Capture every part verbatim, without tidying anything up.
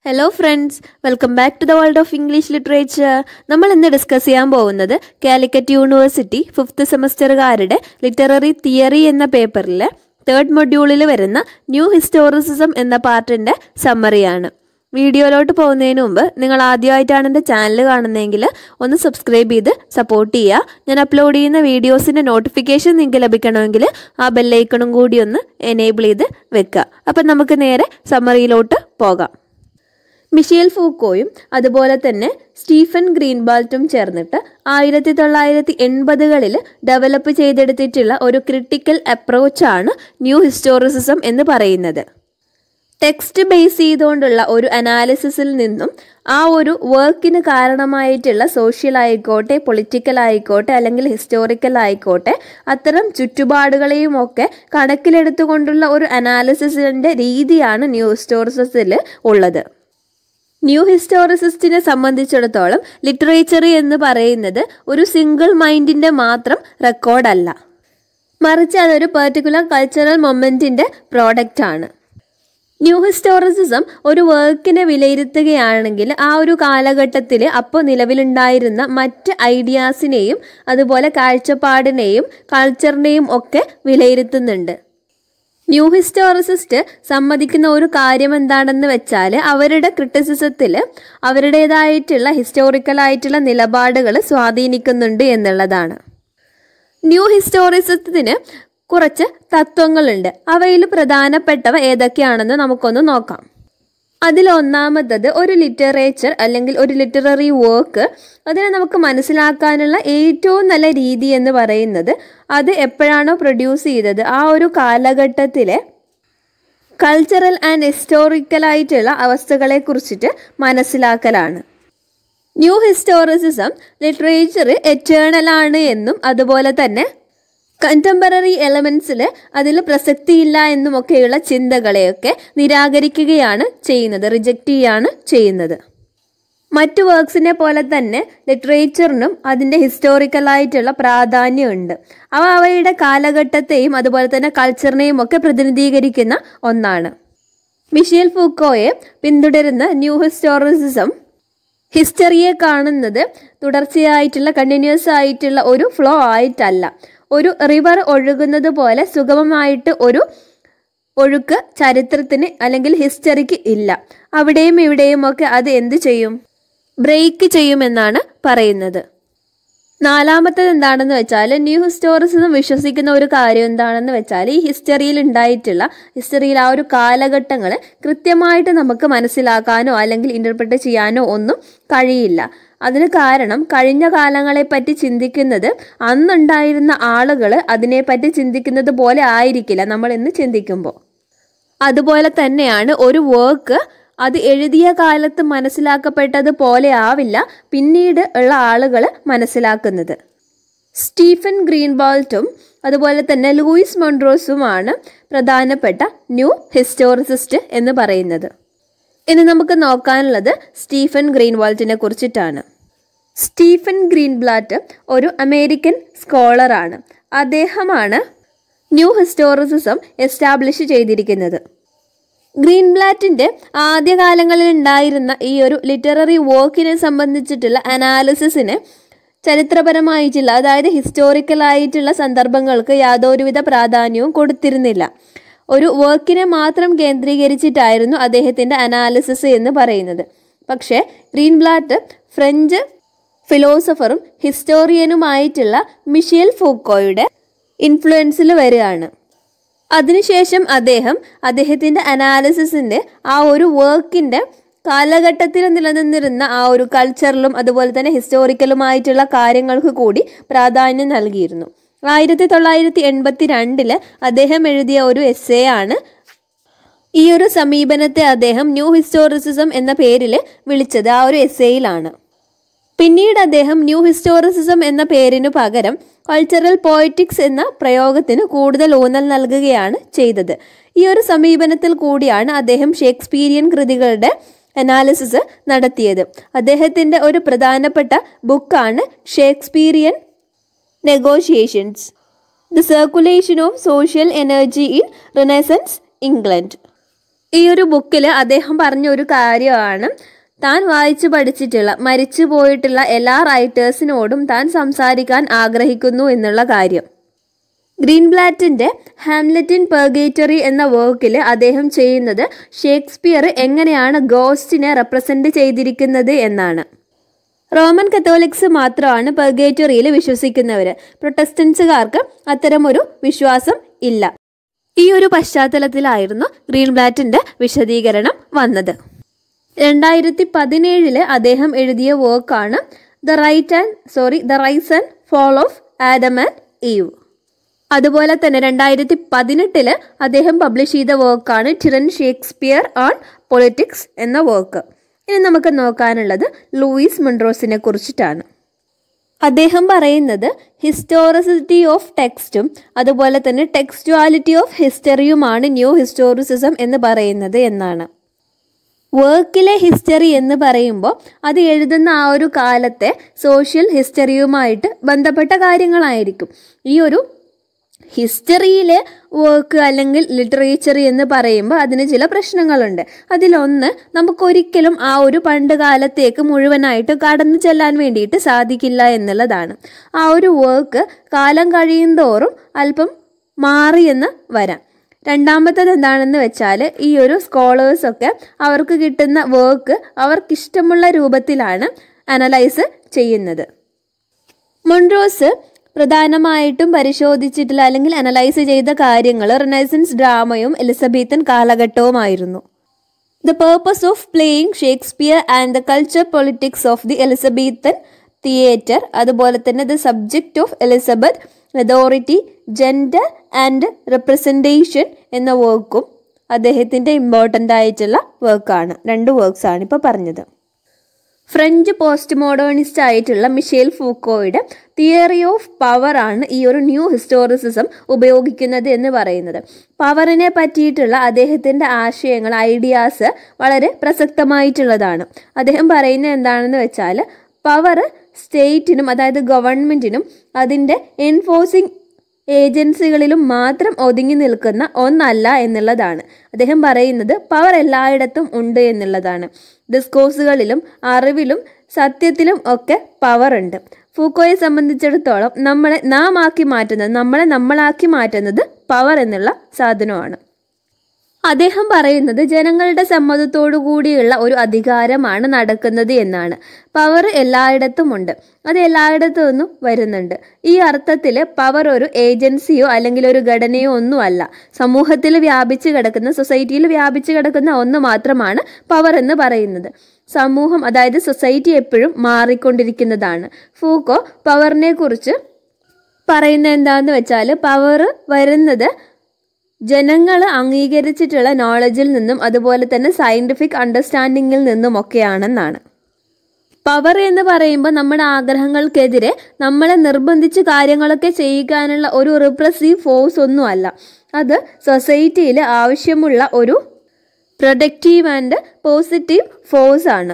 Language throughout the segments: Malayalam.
Hello friends, welcome back to the world of English literature. നമ്മൾ ഇന്ന് ഡിസ്കസ് ചെയ്യാൻ പോകുന്നത് കാലിക്കറ്റ് യൂണിവേഴ്സിറ്റി ഫിഫ്ത്ത് സെമസ്റ്ററുകാരുടെ ലിറ്റററി തിയറി എന്ന പേപ്പറിലെ തേർഡ് മൊഡ്യൂളിൽ വരുന്ന ന്യൂ ഹിസ്റ്റോറിസിസം എന്ന പാർട്ടിൻ്റെ സമ്മറിയാണ്. വീഡിയോയിലോട്ട് പോകുന്നതിന് മുമ്പ് നിങ്ങൾ ആദ്യമായിട്ടാണ് എൻ്റെ ചാനൽ കാണുന്നതെങ്കിൽ ഒന്ന് സബ്സ്ക്രൈബ് ചെയ്ത് സപ്പോർട്ട് ചെയ്യുക. ഞാൻ അപ്ലോഡ് ചെയ്യുന്ന വീഡിയോസിൻ്റെ നോട്ടിഫിക്കേഷൻ നിങ്ങൾക്ക് ലഭിക്കണമെങ്കിൽ ആ ബെല്ലൈക്കണും കൂടി ഒന്ന് എനേബിൾ ചെയ്ത് വെക്കുക. അപ്പം നമുക്ക് നേരെ സമ്മറിയിലോട്ട് പോകാം. മിഷേൽ ഫൂക്കോയും അതുപോലെ തന്നെ സ്റ്റീഫൻ ഗ്രീൻബാൾട്ടും ചേർന്നിട്ട് ആയിരത്തി തൊള്ളായിരത്തി എൺപതുകളിൽ ഡെവലപ്പ് ചെയ്തെടുത്തിട്ടുള്ള ഒരു ക്രിട്ടിക്കൽ അപ്രോച്ചാണ് ന്യൂ ഹിസ്റ്റോറിസിസം എന്ന് പറയുന്നത്. ടെക്സ്റ്റ് ബേസ് ചെയ്തുകൊണ്ടുള്ള ഒരു അനാലിസിസിൽ നിന്നും ആ ഒരു വർക്കിന് കാരണമായിട്ടുള്ള സോഷ്യൽ ആയിക്കോട്ടെ, പൊളിറ്റിക്കൽ ആയിക്കോട്ടെ, അല്ലെങ്കിൽ ഹിസ്റ്റോറിക്കൽ ആയിക്കോട്ടെ, അത്തരം ചുറ്റുപാടുകളെയും ഒക്കെ കണക്കിലെടുത്തുകൊണ്ടുള്ള ഒരു അനാലിസിസിൻ്റെ രീതിയാണ് ന്യൂ ഹിസ്റ്റോറിസിസത്തിൽ ഉള്ളത്. ന്യൂ ഹിസ്റ്റോറിസിസ്റ്റിനെ സംബന്ധിച്ചിടത്തോളം ലിറ്ററേച്ചർ എന്ന് പറയുന്നത് ഒരു സിംഗിൾ മൈൻഡിൻ്റെ മാത്രം റെക്കോർഡല്ല, മറിച്ച് അതൊരു പെർട്ടിക്കുലർ കൾച്ചറൽ മൊമെൻറ്റിൻ്റെ പ്രോഡക്റ്റ് ആണ്. ന്യൂ ഹിസ്റ്റോറിസിസം ഒരു വർക്കിനെ വിലയിരുത്തുകയാണെങ്കിൽ ആ ഒരു കാലഘട്ടത്തിൽ അപ്പോൾ നിലവിലുണ്ടായിരുന്ന മറ്റ് ഐഡിയാസിനെയും അതുപോലെ കാഴ്ചപ്പാടിനെയും കൾച്ചറിനെയും ഒക്കെ വിലയിരുത്തുന്നുണ്ട്. ന്യൂ ഹിസ്റ്റോറിസിസ്റ്റ് സമ്മതിക്കുന്ന ഒരു കാര്യം എന്താണെന്ന് വെച്ചാൽ അവരുടെ ക്രിറ്റിസിസത്തിൽ അവരുടേതായിട്ടുള്ള ഹിസ്റ്റോറിക്കലായിട്ടുള്ള നിലപാടുകൾ സ്വാധീനിക്കുന്നുണ്ട് എന്നുള്ളതാണ്. ന്യൂ ഹിസ്റ്റോറിസത്തിന് കുറച്ച് തത്വങ്ങളുണ്ട്. അവയിൽ പ്രധാനപ്പെട്ടവ ഏതൊക്കെയാണെന്ന് നമുക്കൊന്ന് നോക്കാം. അതിലൊന്നാമത്തത് ഒരു ലിറ്ററേച്ചർ അല്ലെങ്കിൽ ഒരു ലിറ്റററി വർക്ക് അതിനെ നമുക്ക് മനസ്സിലാക്കാനുള്ള ഏറ്റവും നല്ല രീതി എന്ന് പറയുന്നത് അത് എപ്പോഴാണോ പ്രൊഡ്യൂസ് ചെയ്തത് ആ ഒരു കാലഘട്ടത്തിലെ കൾച്ചറൽ ആൻഡ് ഹിസ്റ്റോറിക്കലായിട്ടുള്ള അവസ്ഥകളെ കുറിച്ചിട്ട് മനസ്സിലാക്കലാണ്. ന്യൂ ഹിസ്റ്റോറിസിസം ലിറ്ററേച്ചർ എറ്റേണലാണ് എന്നും അതുപോലെ തന്നെ കണ്ടംപററി എലമെൻസിൽ അതിൽ പ്രസക്തിയില്ല എന്നുമൊക്കെയുള്ള ചിന്തകളെയൊക്കെ നിരാകരിക്കുകയാണ് ചെയ്യുന്നത്, റിജക്റ്റ് ചെയ്യുകയാണ് ചെയ്യുന്നത്. മറ്റു വർക്ക്സിനെ പോലെ തന്നെ ലിറ്ററേച്ചറിനും അതിൻ്റെ ഹിസ്റ്റോറിക്കലായിട്ടുള്ള പ്രാധാന്യമുണ്ട്. അവ അവയുടെ കാലഘട്ടത്തെയും അതുപോലെ തന്നെ കൾച്ചറിനെയും ഒക്കെ പ്രതിനിധീകരിക്കുന്ന ഒന്നാണ്. മിഷേൽ ഫൂക്കോയെ പിന്തുടരുന്ന ന്യൂ ഹിസ്റ്റോറിസിസം ഹിസ്റ്ററിയെ കാണുന്നത് തുടർച്ചയായിട്ടുള്ള കണ്ടിന്യൂസ് ആയിട്ടുള്ള ഒരു ഫ്ലോ ആയിട്ടല്ല, ഒരു റിവർ ഒഴുകുന്നത് പോലെ സുഗമമായിട്ട് ഒരു ഒഴുക്ക് ചരിത്രത്തിന് അല്ലെങ്കിൽ ഹിസ്റ്ററിക്ക് ഇല്ല. അവിടെയും ഇവിടെയും ഒക്കെ അത് എന്ത് ചെയ്യും, ബ്രേക്ക് ചെയ്യുമെന്നാണ് പറയുന്നത്. നാലാമത്തേത് എന്താണെന്ന് വെച്ചാൽ ന്യൂ ഹിസ്റ്റോറിസിസം വിശ്വസിക്കുന്ന ഒരു കാര്യം എന്താണെന്ന് വെച്ചാൽ ഈ ഹിസ്റ്ററിയിൽ ഉണ്ടായിട്ടുള്ള ഹിസ്റ്ററിയിൽ ആ ഒരു കാലഘട്ടങ്ങൾ കൃത്യമായിട്ട് നമുക്ക് മനസ്സിലാക്കാനോ അല്ലെങ്കിൽ ഇൻ്റർപ്രറ്റ് ചെയ്യാനോ ഒന്നും കഴിയില്ല. അതിന് കാരണം കഴിഞ്ഞ കാലങ്ങളെപ്പറ്റി ചിന്തിക്കുന്നത് അന്നുണ്ടായിരുന്ന ആളുകൾ അതിനെപ്പറ്റി ചിന്തിക്കുന്നത് പോലെ ആയിരിക്കില്ല നമ്മൾ ഇന്ന് ചിന്തിക്കുമ്പോൾ. അതുപോലെ തന്നെയാണ് ഒരു വർക്ക് അത് എഴുതിയ കാലത്ത് മനസ്സിലാക്കപ്പെട്ടതുപോലെ ആവില്ല പിന്നീട് ഉള്ള ആളുകൾ മനസ്സിലാക്കുന്നത്. സ്റ്റീഫൻ ഗ്രീൻബാൾട്ടും അതുപോലെ തന്നെ ലൂയിസ് മൊൺട്രോസുമാണ് പ്രധാനപ്പെട്ട ന്യൂ ഹിസ്റ്റോറിസിസ്റ്റ് എന്ന് പറയുന്നത്. ഇനി നമുക്ക് നോക്കാനുള്ളത് സ്റ്റീഫൻ ഗ്രീൻബാൾട്ടിനെ കുറിച്ചിട്ടാണ്. സ്റ്റീഫൻ ഗ്രീൻബ്ലാറ്റ് ഒരു അമേരിക്കൻ സ്കോളറാണ്. അദ്ദേഹമാണ് ന്യൂ ഹിസ്റ്റോറിസിസം എസ്റ്റാബ്ലിഷ് ചെയ്തിരിക്കുന്നത്. ഗ്രീൻബ്ലാറ്റിൻ്റെ ആദ്യകാലങ്ങളിൽ ഉണ്ടായിരുന്ന ഈ ഒരു ലിറ്റററി വർക്കിനെ സംബന്ധിച്ചിട്ടുള്ള അനാലിസിസിന് ചരിത്രപരമായിട്ടുള്ള അതായത് ഹിസ്റ്റോറിക്കലായിട്ടുള്ള സന്ദർഭങ്ങൾക്ക് യാതൊരുവിധ പ്രാധാന്യവും കൊടുത്തിരുന്നില്ല. ഒരു വർക്കിനെ മാത്രം കേന്ദ്രീകരിച്ചിട്ടായിരുന്നു അദ്ദേഹത്തിൻ്റെ അനാലിസിസ് എന്ന് പറയുന്നത്. പക്ഷേ ഗ്രീൻബ്ലാറ്റ് ഫ്രഞ്ച് ഫിലോസഫറും ഹിസ്റ്റോറിയനുമായിട്ടുള്ള മിഷേൽ ഫൂക്കോയുടെ ഇൻഫ്ലുവൻസിൽ വരികയാണ്. അതിനുശേഷം അദ്ദേഹം അദ്ദേഹത്തിൻ്റെ അനാലിസിസിൻ്റെ ആ ഒരു വർക്കിൻ്റെ കാലഘട്ടത്തിൽ നിലനിന്നിരുന്ന ആ ഒരു കൾച്ചറിലും അതുപോലെ തന്നെ ഹിസ്റ്റോറിക്കലുമായിട്ടുള്ള കാര്യങ്ങൾക്ക് കൂടി പ്രാധാന്യം നൽകിയിരുന്നു. ആയിരത്തി തൊള്ളായിരത്തി എൺപത്തി രണ്ടില് അദ്ദേഹം എഴുതിയ ഒരു എസ്സേ ആണ്. ഈ ഒരു സമീപനത്തെ അദ്ദേഹം ന്യൂ ഹിസ്റ്റോറിസിസം എന്ന പേരിൽ വിളിച്ചത് ആ ഒരു എസ്സേയിലാണ്. പിന്നീട് അദ്ദേഹം ന്യൂ ഹിസ്റ്റോറിസിസം എന്ന പേരിനു പകരം കൾച്ചറൽ പോയറ്റിക്സ് എന്ന പ്രയോഗത്തിന് കൂടുതൽ ഊന്നൽ നൽകുകയാണ് ചെയ്തത്. ഈ ഒരു സമീപനത്തിൽ കൂടിയാണ് അദ്ദേഹം ഷേക്സ്പീരിയൻ കൃതികളുടെ അനാലിസിസ് നടത്തിയത്. അദ്ദേഹത്തിൻ്റെ ഒരു പ്രധാനപ്പെട്ട ബുക്കാണ് Shakespearean negotiations, the circulation of social energy in Renaissance England. ഈ ഒരു ബുക്കിൽ അദ്ദേഹം പറഞ്ഞ ഒരു കാര്യമാണ് താൻ വായിച്ചു പഠിച്ചിട്ടുള്ള മരിച്ചു പോയിട്ടുള്ള എല്ലാ റൈറ്റേഴ്സിനോടും താൻ സംസാരിക്കാൻ ആഗ്രഹിക്കുന്നു എന്നുള്ള കാര്യം. ഗ്രീൻബ്ലാറ്റിന്റെ ഹാംലെറ്റ് ഇൻ പെർഗേറ്ററി എന്ന വർക്കിൽ അദ്ദേഹം ചെയ്യുന്നത് ഷേക്സ്പിയർ എങ്ങനെയാണ് ഗോസ്റ്റിനെ റെപ്രസെന്റ് ചെയ്തിരിക്കുന്നത് എന്നാണ്. റോമൻ കത്തോലിക്സ് മാത്രമാണ് പെർഗേറ്ററിയിൽ വിശ്വസിക്കുന്നവർ. പ്രൊട്ടസ്റ്റന്റ്സുകാർക്ക് അത്തരമൊരു വിശ്വാസം ഇല്ല. ഈ ഒരു പശ്ചാത്തലത്തിലായിരുന്നു ഗ്രീൻബ്ലാറ്റിന്റെ വിശദീകരണം വന്നത്. രണ്ടായിരത്തി പതിനേഴില് അദ്ദേഹം എഴുതിയ വർക്കാണ് the right and sorry the rise and fall of Adam and Eve. അതുപോലെ തന്നെ രണ്ടായിരത്തി പതിനെട്ടില് അദ്ദേഹം പബ്ലിഷ് ചെയ്ത വർക്കാണ് ടിറൻ ഷേക്സ്പിയർ ഓൺ പൊളിറ്റിക്സ് എന്ന വർക്ക്. ഇനി നമുക്ക് നോക്കാനുള്ളത് ലൂയിസ് മൊൺട്രോസിനെ കുറിച്ചിട്ടാണ്. അദ്ദേഹം പറയുന്നത് ഹിസ്റ്റോറിസിറ്റി ഓഫ് ടെക്സ്റ്റും അതുപോലെ തന്നെ ടെക്സ്റ്റുവാലിറ്റി ഓഫ് ഹിസ്റ്ററിയുമാണ് ന്യൂ ഹിസ്റ്റോറിസിസം എന്ന് പറയുന്നത് എന്നാണ്. വർക്കിലെ ഹിസ്റ്ററി എന്ന് പറയുമ്പോൾ അത് എഴുതുന്ന ആ ഒരു കാലത്തെ സോഷ്യൽ ഹിസ്റ്ററിയുമായിട്ട് ബന്ധപ്പെട്ട കാര്യങ്ങളായിരിക്കും. ഈ ഒരു ഹിസ്റ്ററിയിലെ വർക്ക് അല്ലെങ്കിൽ ലിറ്ററേച്ചർ എന്ന് പറയുമ്പോൾ അതിന് ചില പ്രശ്നങ്ങളുണ്ട്. അതിലൊന്ന്, നമുക്കൊരിക്കലും ആ ഒരു പണ്ട് കാലത്തേക്ക് മുഴുവനായിട്ട് കടന്നു ചെല്ലാൻ വേണ്ടിയിട്ട് സാധിക്കില്ല എന്നുള്ളതാണ്. ആ ഒരു വർക്ക് കാലം കഴിയും തോറും അല്പം മാറിയെന്ന് വരാം. രണ്ടാമത്തത് എന്താണെന്ന് വെച്ചാൽ ഈ ഒരു സ്കോളേഴ്സൊക്കെ അവർക്ക് കിട്ടുന്ന വർക്ക് അവർക്കിഷ്ടമുള്ള രൂപത്തിലാണ് അനലൈസ് ചെയ്യുന്നത്. മൊൺട്രോസ് പ്രധാനമായിട്ടും പരിശോധിച്ചിട്ടുള്ള അല്ലെങ്കിൽ അനലൈസ് ചെയ്ത കാര്യങ്ങൾ റിനൈസൻസ് ഡ്രാമയും എലിസബത്തൻ കാലഘട്ടവുമായിരുന്നു. The purpose of playing Shakespeare and the culture politics of the Elizabethan theatre, അതുപോലെ തന്നെ the subject of Elizabeth, authority, gender and representation എന്ന വർക്കും അദ്ദേഹത്തിൻ്റെ ഇമ്പോർട്ടൻ്റ് ആയിട്ടുള്ള വർക്കാണ്. രണ്ട് വർക്ക്സാണ് ഇപ്പോൾ പറഞ്ഞത്. ഫ്രഞ്ച് പോസ്റ്റ് മോഡേണിസ്റ്റ് ആയിട്ടുള്ള മിഷേൽ ഫൂക്കോയുടെ തിയറി ഓഫ് പവർ ആണ് ഈ ഒരു ന്യൂ ഹിസ്റ്റോറിസിസം ഉപയോഗിക്കുന്നത് എന്ന് പറയുന്നത്. പവറിനെ പറ്റിയിട്ടുള്ള അദ്ദേഹത്തിൻ്റെ ആശയങ്ങൾ, ഐഡിയാസ് വളരെ പ്രസക്തമായിട്ടുള്ളതാണ്. അദ്ദേഹം പറയുന്നത് എന്താണെന്ന് വെച്ചാൽ പവർ സ്റ്റേറ്റിനും അതായത് ഗവൺമെൻറ്റിനും അതിൻ്റെ എൻഫോഴ്സിങ് ഏജൻസികളിലും മാത്രം ഒതുങ്ങി നിൽക്കുന്ന ഒന്നല്ല എന്നുള്ളതാണ്. അദ്ദേഹം പറയുന്നത് പവർ എല്ലായിടത്തും ഉണ്ട് എന്നുള്ളതാണ്. ഡിസ്കോഴ്സുകളിലും അറിവിലും സത്യത്തിലും ഒക്കെ പവർ ഉണ്ട്. ഫൂക്കോയെ സംബന്ധിച്ചിടത്തോളം നമ്മളെ നാം ആക്കി മാറ്റുന്നത് നമ്മളെ നമ്മളാക്കി മാറ്റുന്നത് പവർ എന്നുള്ള സാധനമാണ്. അദ്ദേഹം പറയുന്നത് ജനങ്ങളുടെ സമ്മതത്തോടു കൂടിയുള്ള ഒരു അധികാരമാണ് നടക്കുന്നത് എന്നാണ്. പവർ എല്ലായിടത്തും ഉണ്ട്, അത് എല്ലായിടത്തു നിന്നും വരുന്നുണ്ട്. ഈ അർത്ഥത്തിൽ പവർ ഒരു ഏജൻസിയോ അല്ലെങ്കിൽ ഒരു ഘടനയോ ഒന്നുമല്ല. സമൂഹത്തിൽ വ്യാപിച്ചു കിടക്കുന്ന, സൊസൈറ്റിയിൽ വ്യാപിച്ചു കിടക്കുന്ന ഒന്ന് മാത്രമാണ് പവർ എന്ന് പറയുന്നത്. സമൂഹം അതായത് സൊസൈറ്റി എപ്പോഴും മാറിക്കൊണ്ടിരിക്കുന്നതാണ്. ഫൂക്കോ പവറിനെ കുറിച്ച് പറയുന്നത് എന്താണെന്ന് വെച്ചാൽ പവർ വരുന്നത് ജനങ്ങൾ അംഗീകരിച്ചിട്ടുള്ള നോളജിൽ നിന്നും അതുപോലെ തന്നെ സയൻറ്റിഫിക് അണ്ടർസ്റ്റാൻഡിങ്ങിൽ നിന്നും ഒക്കെയാണെന്നാണ്. പവർ എന്ന് പറയുമ്പോൾ നമ്മുടെ ആഗ്രഹങ്ങൾക്കെതിരെ നമ്മളെ നിർബന്ധിച്ച് കാര്യങ്ങളൊക്കെ ചെയ്യിക്കാനുള്ള ഒരു റിപ്രസീവ് ഫോഴ്സ് ഒന്നുമല്ല. അത് സൊസൈറ്റിയിൽ ആവശ്യമുള്ള ഒരു പ്രൊഡക്റ്റീവ് ആൻഡ് പോസിറ്റീവ് ഫോഴ്സ് ആണ്.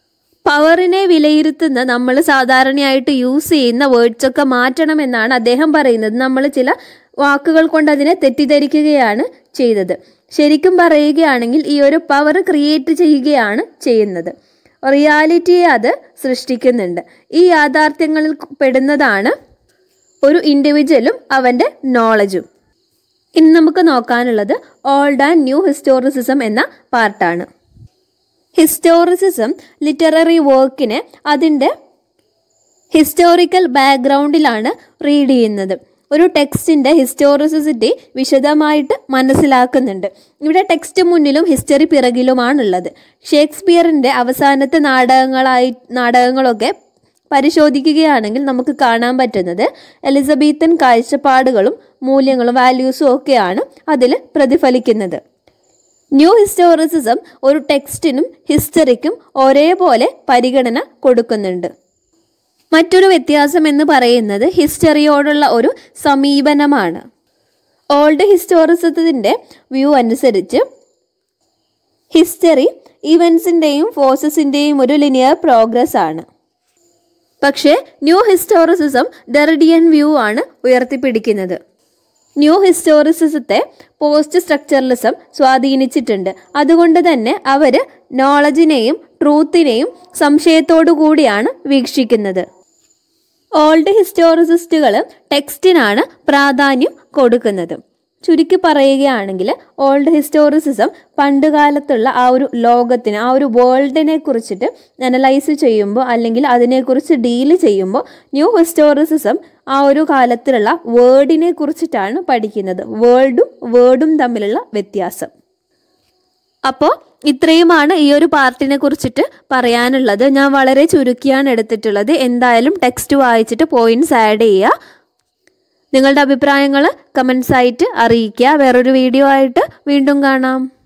പവറിനെ വിലയിരുത്തുന്ന നമ്മൾ സാധാരണയായിട്ട് യൂസ് ചെയ്യുന്ന വേർഡ്സൊക്കെ മാറ്റണമെന്നാണ് അദ്ദേഹം പറയുന്നത്. നമ്മൾ ചില വാക്കുകൾ കൊണ്ട് അതിനെ തെറ്റിദ്ധരിക്കുകയാണ് ചെയ്തത്. ശരിക്കും പറയുകയാണെങ്കിൽ ഈ ഒരു പവർ ക്രിയേറ്റ് ചെയ്യുകയാണ് ചെയ്യുന്നത്. റിയാലിറ്റിയെ അത് സൃഷ്ടിക്കുന്നുണ്ട്. ഈ യാഥാർത്ഥ്യങ്ങളിൽ പെടുന്നതാണ് ഒരു ഇൻഡിവിജ്വലും അവൻ്റെ നോളജും. ഇനി നമുക്ക് നോക്കാനുള്ളത് ഓൾഡ് ആൻഡ് ന്യൂ ഹിസ്റ്റോറിസിസം എന്ന പാർട്ടാണ്. ഹിസ്റ്റോറിസിസം ലിറ്റററി വർക്കിനെ അതിൻ്റെ ഹിസ്റ്റോറിക്കൽ ബാക്ക്ഗ്രൗണ്ടിലാണ് റീഡ് ചെയ്യുന്നത്. ഒരു ടെക്സ്റ്റിൻ്റെ ഹിസ്റ്റോറിസിറ്റി വിശദമായിട്ട് മനസ്സിലാക്കുന്നുണ്ട്. ഇവിടെ ടെക്സ്റ്റ് മുന്നിലും ഹിസ്റ്ററി പിറകിലുമാണുള്ളത്. ഷേക്സ്പിയറിൻ്റെ അവസാനത്തെ നാടകങ്ങളായി നാടകങ്ങളൊക്കെ പരിശോധിക്കുകയാണെങ്കിൽ നമുക്ക് കാണാൻ പറ്റുന്നത് എലിസബത്തൻ കാഴ്ചപ്പാടുകളും മൂല്യങ്ങളും വാല്യൂസും ഒക്കെയാണ് അതിൽ പ്രതിഫലിക്കുന്നത്. ന്യൂ ഹിസ്റ്റോറിസിസം ഒരു ടെക്സ്റ്റിനും ഹിസ്റ്ററിക്കും ഒരേപോലെ പരിഗണന കൊടുക്കുന്നുണ്ട്. മറ്റൊരു വ്യത്യാസം എന്ന് പറയുന്നത് ഹിസ്റ്ററിയോടുള്ള ഒരു സമീപനമാണ്. ഓൾഡ് ഹിസ്റ്റോറിസത്തിൻ്റെ വ്യൂ അനുസരിച്ച് ഹിസ്റ്ററി ഇവൻസിൻ്റെയും ഫോഴ്സസിൻ്റെയും ഒരു ലിനിയർ പ്രോഗ്രസ് ആണ്. പക്ഷേ ന്യൂ ഹിസ്റ്റോറിസിസം ഡെറിഡിയൻ വ്യൂ ആണ് ഉയർത്തിപ്പിടിക്കുന്നത്. ന്യൂ ഹിസ്റ്റോറിസിസത്തെ പോസ്റ്റ് സ്ട്രക്ചറലിസം സ്വാധീനിച്ചിട്ടുണ്ട്. അതുകൊണ്ട് തന്നെ അവർ നോളജിനെയും ട്രൂത്തിനെയും സംശയത്തോടു കൂടിയാണ് വീക്ഷിക്കുന്നത്. ഓൾഡ് ഹിസ്റ്റോറിസിസ്റ്റുകൾ ടെക്സ്റ്റിനാണ് പ്രാധാന്യം കൊടുക്കുന്നത്. ചുരുക്കി പറയുകയാണെങ്കിൽ ഓൾഡ് ഹിസ്റ്റോറിസിസം പണ്ട് കാലത്തുള്ള ആ ഒരു ലോകത്തിന്, ആ ഒരു വേൾഡിനെ കുറിച്ചിട്ട് അനലൈസ് ചെയ്യുമ്പോൾ അല്ലെങ്കിൽ അതിനെക്കുറിച്ച് ഡീല് ചെയ്യുമ്പോൾ ന്യൂ ഹിസ്റ്റോറിസിസം ആ ഒരു കാലത്തിലുള്ള വേർഡിനെ കുറിച്ചിട്ടാണ് പഠിക്കുന്നത്. വേൾഡും വേർഡും തമ്മിലുള്ള വ്യത്യാസം. അപ്പോൾ ഇത്രയുമാണ് ഈ ഒരു പാർട്ടിനെ കുറിച്ചിട്ട് പറയാനുള്ളത്. ഞാൻ വളരെ ചുരുക്കിയാണ് എടുത്തിട്ടുള്ളത്. എന്തായാലും ടെക്സ്റ്റ് വായിച്ചിട്ട് പോയിന്റ്സ് ആഡ് ചെയ്യുക. നിങ്ങളുടെ അഭിപ്രായങ്ങൾ കമൻസ് ആയിട്ട് അറിയിക്കുക. വേറൊരു വീഡിയോ ആയിട്ട് വീണ്ടും കാണാം.